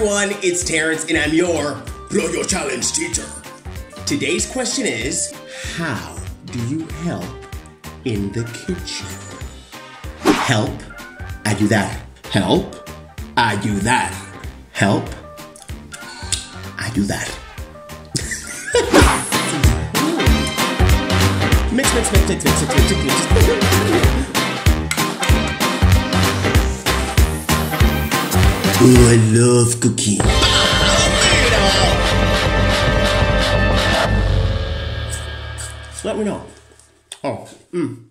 everyone, it's Terrance and I'm your Blow Your Challenge teacher. Today's question is, how do you help in the kitchen? Help, I do that. Help, I do that. Help, I do that. Mix. Oh, I love cooking. Let me know. Oh,